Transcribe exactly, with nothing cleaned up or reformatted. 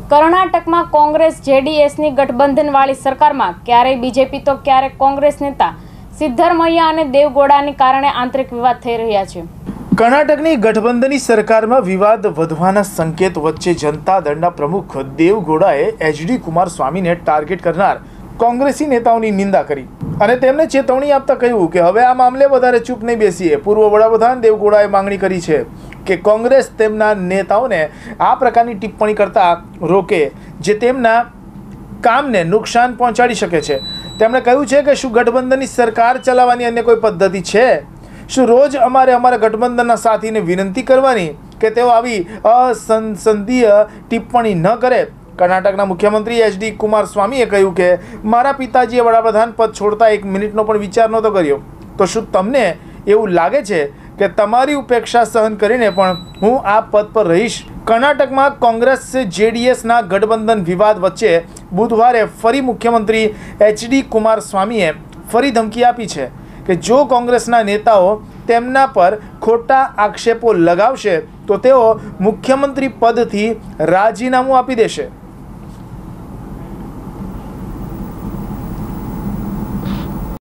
કર્ણાટકમાં કોંગ્રેસ જેડીએસની ગઠબંધનવાળી સરકારમાં ક્યારેય બીજેપી તો ક્યારેક કોંગ્રેસ નેતા સિદ્ધરમૈયા અને દેવગૌડાને કારણે આંતરિક વિવાદ થઈ રહ્યા છે। કર્ણાટકની ગઠબંધનની સરકારમાં વિવાદ વધવાના સંકેત વચ્ચે જનતા દળના પ્રમુખ દેવગૌડાએ એચડી કુમારસ્વામીને ટાર્ગેટ કરનાર કોંગ્રેસી નેતાઓની નિંદા કરી અને તેમને ચેતવણી આપતા કહ્યું કે હવે આ મામલે વધારે ચૂપ નહીં બેસીએ। પૂર્વ વડાપ્રધાન દેવગૌડાએ માંગણી કરી છે કે કોંગ્રેસ તેમના નેતાઓને આ પ્રકારની ટિપ્પણી કરતા રોકે જે તેમના કામને નુકસાન પહોંચાડી શકે છે। તેમણે કહ્યું છે કે શું ગઠબંધનની સરકાર ચલાવવાની અન્ય કોઈ પદ્ધતિ છે? શું રોજ અમારે અમારા ગઠબંધનના સાથીને વિનંતી કરવાની કે તેઓ આવી અસંસદીય ટિપ્પણી ન કરે? કર્ણાટકના મુખ્યમંત્રી એચડી કુમારસ્વામીએ કહ્યું કે મારા પિતાજીએ વડાપ્રધાન પદ છોડતા એક મિનિટનો પણ વિચાર નહોતો કર્યો। તો શું તમને એવું લાગે છે કે તમારી ઉપેક્ષા સહન કરીને પણ હું આ પદ પર રહીશ? કર્ણાટકમાં કોંગ્રેસ જેડીએસના ગઠબંધન વિવાદ વચ્ચે બુધવારે ફરી મુખ્યમંત્રી એચડી કુમારસ્વામીએ ફરી ધમકી આપી છે કે જો કોંગ્રેસના નેતાઓ તેમના પર ખોટા આક્ષેપો લગાવશે તો તેઓ મુખ્યમંત્રી પદથી રાજીનામું આપી દેશે।